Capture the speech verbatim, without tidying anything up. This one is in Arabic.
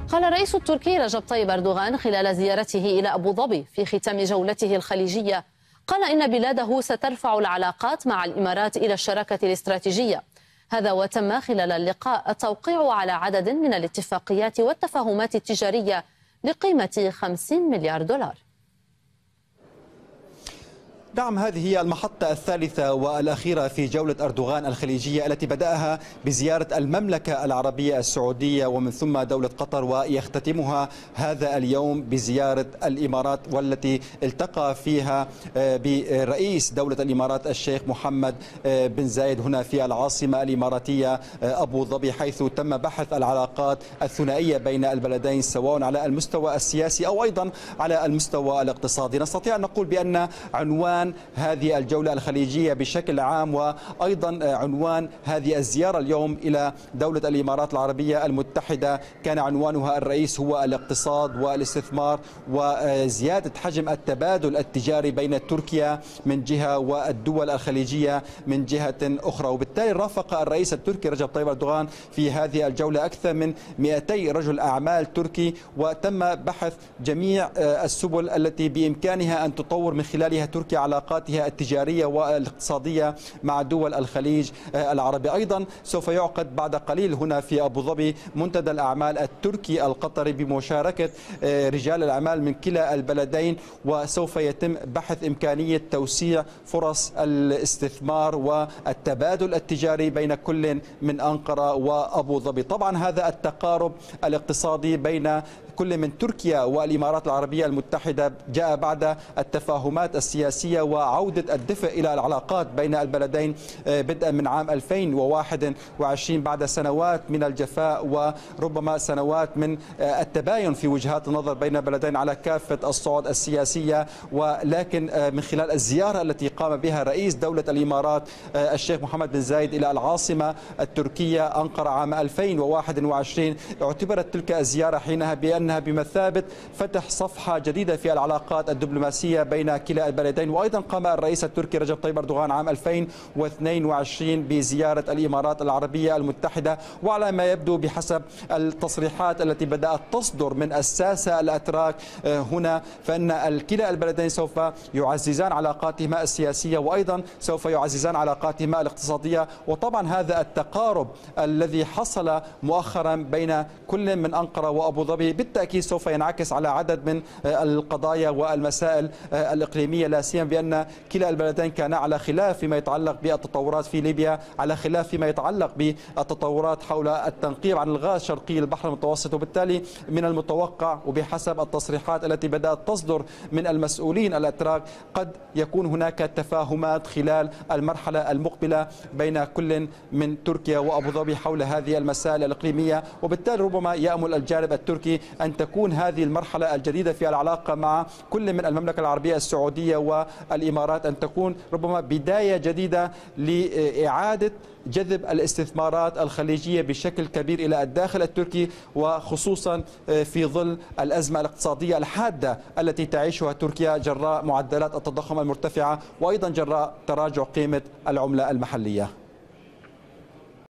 قال الرئيس التركي رجب طيب أردوغان خلال زيارته إلى أبو ظبي في ختام جولته الخليجية، قال إن بلاده سترفع العلاقات مع الإمارات إلى الشراكة الاستراتيجية. هذا وتم خلال اللقاء التوقيع على عدد من الاتفاقيات والتفاهمات التجارية لقيمة خمسين مليار دولار. نعم، هذه هي المحطة الثالثة والأخيرة في جولة أردوغان الخليجية التي بدأها بزيارة المملكة العربية السعودية ومن ثم دولة قطر، ويختتمها هذا اليوم بزيارة الإمارات، والتي التقى فيها برئيس دولة الإمارات الشيخ محمد بن زايد هنا في العاصمة الإماراتية أبو ظبي، حيث تم بحث العلاقات الثنائية بين البلدين سواء على المستوى السياسي أو أيضا على المستوى الاقتصادي. نستطيع أن نقول بأن عنوان هذه الجولة الخليجية بشكل عام وأيضا عنوان هذه الزيارة اليوم إلى دولة الإمارات العربية المتحدة كان عنوانها الرئيس هو الاقتصاد والاستثمار وزيادة حجم التبادل التجاري بين تركيا من جهة والدول الخليجية من جهة أخرى. وبالتالي رافق الرئيس التركي رجب طيب أردوغان في هذه الجولة أكثر من مئتي رجل أعمال تركي، وتم بحث جميع السبل التي بإمكانها أن تطور من خلالها تركيا علاقاتها التجارية والاقتصادية مع دول الخليج العربي. أيضا سوف يعقد بعد قليل هنا في أبو ظبي منتدى الأعمال التركي القطري بمشاركة رجال الأعمال من كلا البلدين، وسوف يتم بحث إمكانية توسيع فرص الاستثمار والتبادل التجاري بين كل من أنقرة وأبو ظبي. طبعا هذا التقارب الاقتصادي بين كل من تركيا والإمارات العربية المتحدة جاء بعد التفاهمات السياسية وعودة الدفء إلى العلاقات بين البلدين بدءا من عام ألفين وواحد وعشرين بعد سنوات من الجفاء وربما سنوات من التباين في وجهات النظر بين البلدين على كافة الصعد السياسية. ولكن من خلال الزيارة التي قام بها رئيس دولة الإمارات الشيخ محمد بن زايد إلى العاصمة التركية أنقرة عام ألفين وواحد وعشرين اعتبرت تلك الزيارة حينها بأن بمثابة فتح صفحة جديدة في العلاقات الدبلوماسية بين كلا البلدين. وأيضا قام الرئيس التركي رجب طيب أردوغان عام ألفين واثنين وعشرين بزيارة الإمارات العربية المتحدة، وعلى ما يبدو بحسب التصريحات التي بدأت تصدر من الساسة الأتراك هنا فإن كلا البلدين سوف يعززان علاقاتهما السياسية وأيضا سوف يعززان علاقاتهما الاقتصادية. وطبعا هذا التقارب الذي حصل مؤخرا بين كل من أنقرة وأبو ظبي بالتأكيد سوف ينعكس على عدد من القضايا والمسائل الإقليمية، لا سيما بأن كلا البلدين كان على خلاف فيما يتعلق بالتطورات في ليبيا، على خلاف فيما يتعلق بالتطورات حول التنقيب عن الغاز شرقي البحر المتوسط. وبالتالي من المتوقع وبحسب التصريحات التي بدأت تصدر من المسؤولين الأتراك قد يكون هناك تفاهمات خلال المرحلة المقبلة بين كل من تركيا وأبو ظبي حول هذه المسائل الإقليمية. وبالتالي ربما يأمل الجانب التركي أن تكون هذه المرحلة الجديدة في العلاقة مع كل من المملكة العربية السعودية والإمارات أن تكون ربما بداية جديدة لإعادة جذب الاستثمارات الخليجية بشكل كبير إلى الداخل التركي، وخصوصا في ظل الأزمة الاقتصادية الحادة التي تعيشها تركيا جراء معدلات التضخم المرتفعة وأيضا جراء تراجع قيمة العملة المحلية.